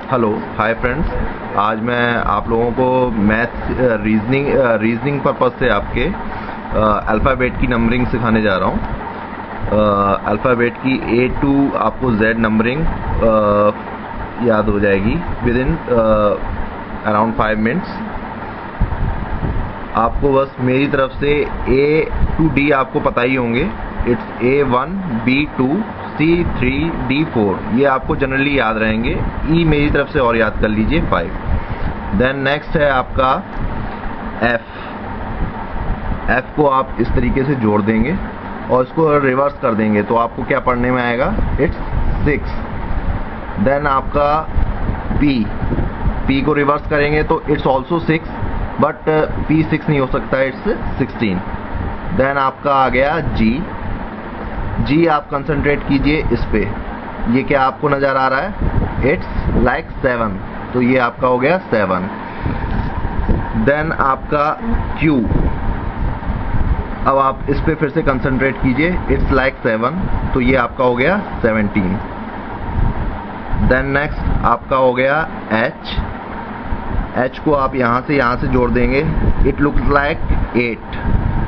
Hello hi friends, आज मैं आप लोगों को मैथ रीजनिंग पर्पस से आपके अल्फ़ाबेट की नंबरिंग सिखाने जा रहा हूँ। अल्फ़ाबेट की A to आपको Z नंबरिंग याद हो जाएगी विद इन अराउंड 5 मिनट्स। आपको बस मेरी तरफ से A to D आपको पता ही होंगे। It's A1 B2 C3 D4, ये आपको जनरली याद रहेंगे। E मेरी तरफ से और याद कर लीजिए 5। देन नेक्स्ट है आपका F को आप इस तरीके से जोड़ देंगे और इसको रिवर्स कर देंगे तो आपको क्या पढ़ने में आएगा, इट्स 6। देन आपका P को रिवर्स करेंगे तो इट्स ऑल्सो 6, बट P 6 नहीं हो सकता, इट्स 16। देन आपका आ गया G आप कंसंट्रेट कीजिए इस पे, ये क्या आपको नजर आ रहा है, इट्स लाइक 7, तो ये आपका हो गया 7। देन आपका Q, अब आप इस पे फिर से कंसंट्रेट कीजिए, इट्स लाइक 7, तो ये आपका हो गया 17। देन नेक्स्ट आपका हो गया H को आप यहां से जोड़ देंगे, इट लुक्स लाइक 8।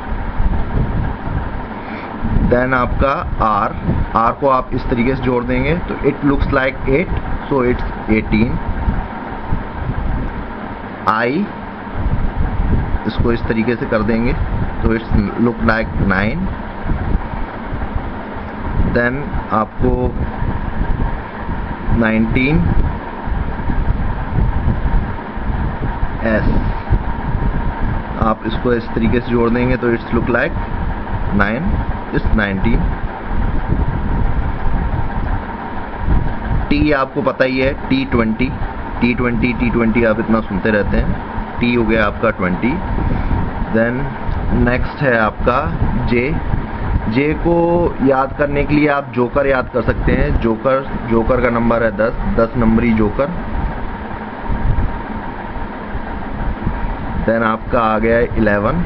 देन आपका R को आप इस तरीके से जोड़ देंगे तो it looks like 8, so it's 18। I इसको इस तरीके से कर देंगे तो इट्स लुक लाइक 9। देन आपको 19 S, आप इसको इस तरीके से जोड़ देंगे तो it's look like 9, it's 19। T आपको पता ही है, T20 आप इतना सुनते रहते हैं। T हो गया आपका 20। देन नेक्स्ट है आपका J को याद करने के लिए आप जोकर याद कर सकते हैं। जोकर का नंबर है 10 नंबरी जोकर। देन आपका आ गया 11।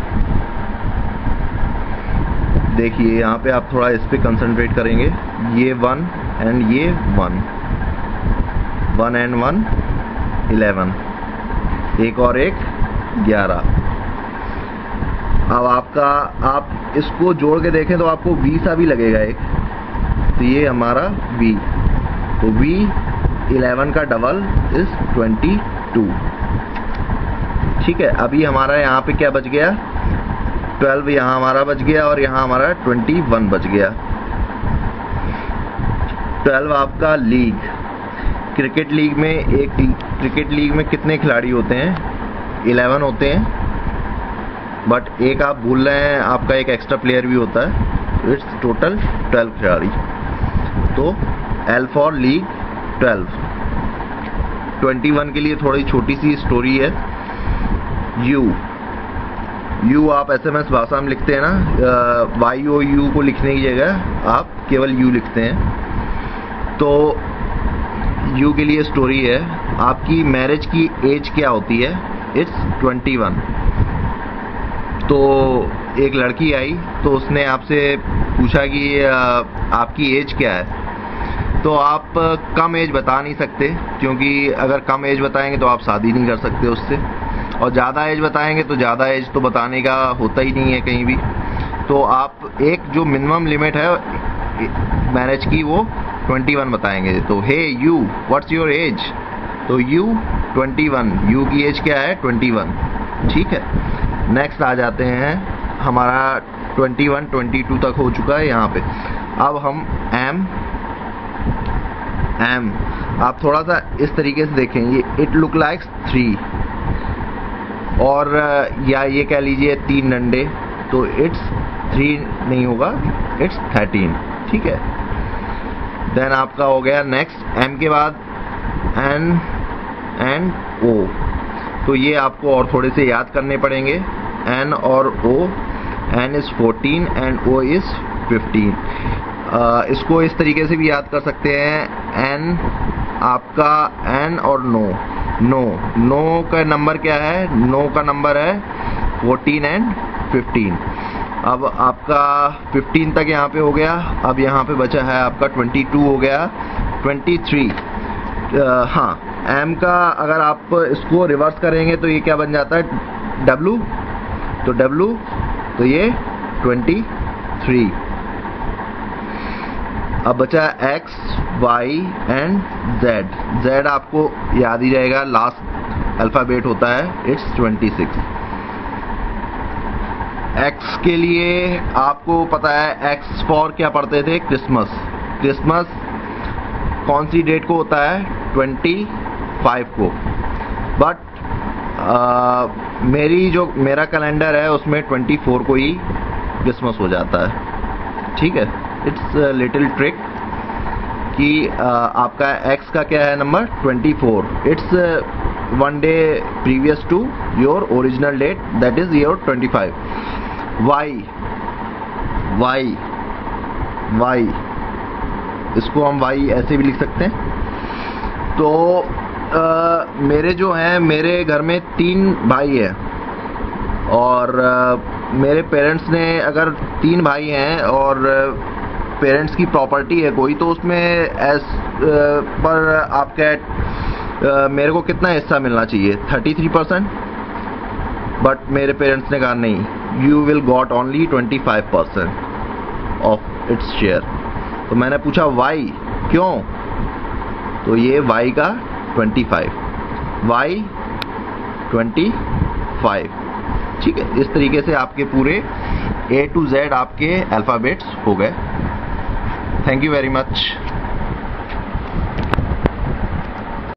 देखिए यहाँ पे आप थोड़ा इस पे कंसंट्रेट करेंगे, ये 1 एंड ये 1 एंड 1 11, एक और एक 11। अब आप इसको जोड़ के देखें तो आपको V सा भी लगेगा एक, तो ये हमारा V, तो V 11 का डबल इज 22। ठीक है, अभी हमारा यहाँ पे क्या बच गया, 12 यहाँ हमारा बच गया और यहाँ हमारा 21 बच गया। 12 आपका लीग, क्रिकेट लीग में कितने खिलाड़ी होते हैं, 11 होते हैं, बट एक आप भूल रहे हैं, आपका एक एक्स्ट्रा प्लेयर भी होता है, इट्स टोटल 12 खिलाड़ी। तो L फॉर लीग 12। 21 के लिए थोड़ी छोटी सी स्टोरी है। U आप SMS भाषा में लिखते हैं ना, YOU को लिखने की जगह आप केवल U लिखते हैं। तो U के लिए स्टोरी है, आपकी मैरिज की एज क्या होती है, इट्स 21। तो एक लड़की आई तो उसने आपसे पूछा कि आपकी एज क्या है, तो आप कम एज बता नहीं सकते, क्योंकि अगर कम एज बताएंगे तो आप शादी नहीं कर सकते उससे, और ज़्यादा एज बताएंगे तो ज़्यादा एज तो बताने का होता ही नहीं है कहीं भी। तो आप एक जो मिनिमम लिमिट है मैरिज की वो 21 बताएंगे। तो hey you, what's your age, तो यू 21, यू की एज क्या है 21। ठीक है, नेक्स्ट आ जाते हैं, हमारा 21 22 तक हो चुका है यहाँ पे। अब हम एम आप थोड़ा सा इस तरीके से देखेंगे, इट लुक लाइक 3, और या ये कह लीजिए 3 डंडे, तो इट्स 3 नहीं होगा, इट्स 13। ठीक है, देन आपका हो गया नेक्स्ट M के बाद N एंड O, तो ये आपको और थोड़े से याद करने पड़ेंगे, N और O। N is 14 and O is 15। इसको इस तरीके से भी याद कर सकते हैं, N आपका N और नो का नंबर क्या है, नो का नंबर है 14 एंड 15। अब आपका 15 तक यहाँ पे हो गया। अब यहाँ पे बचा है आपका 22 हो गया, 23 हाँ, M का अगर आप इसको रिवर्स करेंगे तो ये क्या बन जाता है, W, तो W तो ये 23। अब बचा X, Y and Z। Z आपको याद ही जाएगा, लास्ट अल्फाबेट होता है, इट्स 26। X के लिए आपको पता है, X फॉर क्या पढ़ते थे, क्रिसमस। क्रिसमस कौन सी डेट को होता है, 25 को। बट मेरा कैलेंडर है उसमें 24 को ही क्रिसमस हो जाता है। ठीक है, इट्स लिटिल ट्रिक कि आपका X का क्या है नंबर, 24। It's 1 day previous to your original date, that is your 25। Y, इसको हम Y ऐसे भी लिख सकते हैं। तो मेरे जो हैं, मेरे घर में 3 भाई हैं और मेरे पेरेंट्स ने, अगर 3 भाई हैं और पेरेंट्स की प्रॉपर्टी है कोई, तो उसमें पर आपका मेरे को कितना हिस्सा मिलना चाहिए, 33%। बट मेरे पेरेंट्स ने कहा नहीं, you will got only 25% of its share. तो मैंने पूछा वाई, क्यों, तो ये Y का 25, Y 25। ठीक है, इस तरीके से आपके पूरे A to Z आपके अल्फ़ाबेट्स हो गए। Thank you very much.